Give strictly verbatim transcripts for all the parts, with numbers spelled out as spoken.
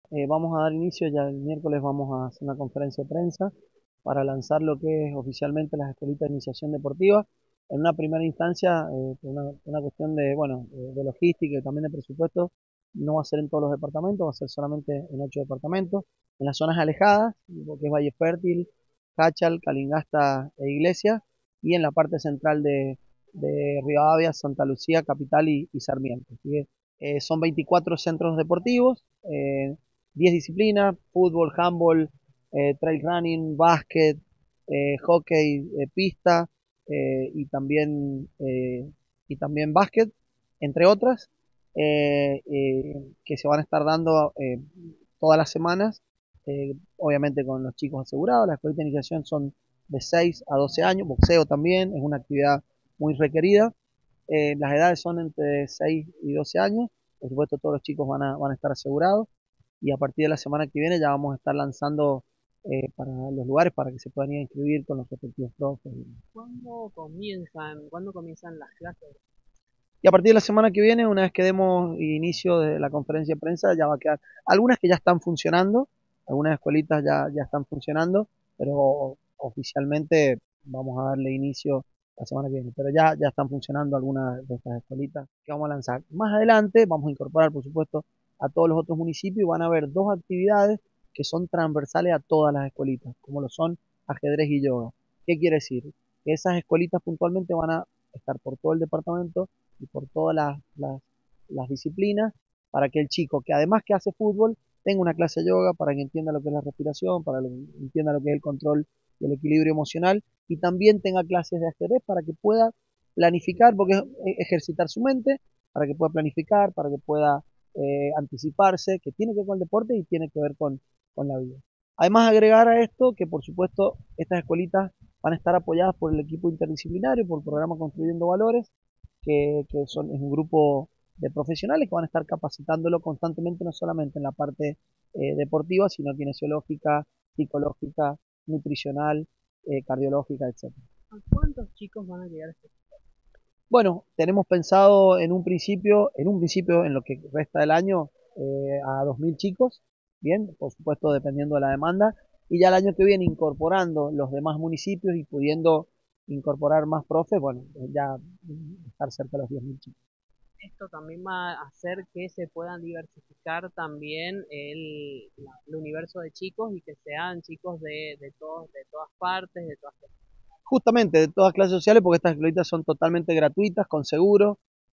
Eh, vamos a dar inicio, ya el miércoles vamos a hacer una conferencia de prensa para lanzar lo que es oficialmente las escuelitas de iniciación deportiva. En una primera instancia, eh, por una, una cuestión de, bueno, eh, de logística y también de presupuesto, no va a ser en todos los departamentos, va a ser solamente en ocho departamentos. En las zonas alejadas, lo que es Valle Fértil, Cachal, Calingasta e Iglesia, y en la parte central de, de Rivadavia, Santa Lucía, Capital y, y Sarmiento. Así que, eh, son veinticuatro centros deportivos, eh, diez disciplinas: fútbol, handball, eh, trail running, básquet, eh, hockey, eh, pista, eh, y también eh, y también básquet, entre otras, eh, eh, que se van a estar dando eh, todas las semanas, eh, obviamente con los chicos asegurados. Las escuelas de iniciación son de seis a doce años, boxeo también es una actividad muy requerida. Eh, las edades son entre seis y doce años, por supuesto todos los chicos van a, van a estar asegurados, y a partir de la semana que viene ya vamos a estar lanzando eh, para los lugares para que se puedan ir a inscribir con los respectivos profes. ¿Cuándo comienzan, cuándo comienzan las clases? Y a partir de la semana que viene, una vez que demos inicio de la conferencia de prensa, ya va a quedar algunas que ya están funcionando, algunas escuelitas ya, ya están funcionando, pero oficialmente vamos a darle inicio la semana que viene. Pero ya, ya están funcionando algunas de estas escuelitas que vamos a lanzar. Más adelante vamos a incorporar, por supuesto, a todos los otros municipios, y van a haber dos actividades que son transversales a todas las escuelitas, como lo son ajedrez y yoga. ¿Qué quiere decir? Que esas escuelitas puntualmente van a estar por todo el departamento y por todas las, las, las disciplinas, para que el chico, que además que hace fútbol, tenga una clase de yoga para que entienda lo que es la respiración, para que entienda lo que es el control y el equilibrio emocional, y también tenga clases de ajedrez para que pueda planificar, porque es ejercitar su mente, para que pueda planificar, para que pueda eh, anticiparse, que tiene que ver con el deporte y tiene que ver con, con la vida. Además, agregar a esto que, por supuesto, estas escuelitas van a estar apoyadas por el equipo interdisciplinario, por el programa Construyendo Valores, que, que son, es un grupo de profesionales que van a estar capacitándolo constantemente, no solamente en la parte eh, deportiva, sino kinesiológica, psicológica, nutricional, eh, cardiológica, etcétera. ¿A cuántos chicos van a llegar a este? Bueno, tenemos pensado en un principio, en un principio, en lo que resta del año, eh, a dos mil chicos, bien, por supuesto dependiendo de la demanda, y ya el año que viene incorporando los demás municipios y pudiendo incorporar más profes, bueno, ya estar cerca de los diez mil chicos. Esto también va a hacer que se puedan diversificar también el, la- el universo de chicos y que sean chicos de, de todos, de todas partes, de todas. Justamente de todas clases sociales, porque estas escuelitas son totalmente gratuitas, con seguro,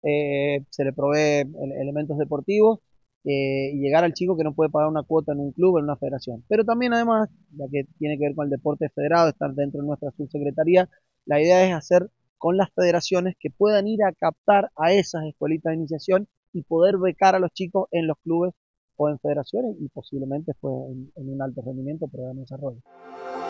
eh, se le provee ele- elementos deportivos, eh, y llegar al chico que no puede pagar una cuota en un club, en una federación. Pero también, además, ya que tiene que ver con el deporte federado, estar dentro de nuestra subsecretaría, la idea es hacer con las federaciones que puedan ir a captar a esas escuelitas de iniciación y poder becar a los chicos en los clubes o en federaciones, y posiblemente pues, en, en un alto rendimiento, programa de desarrollo.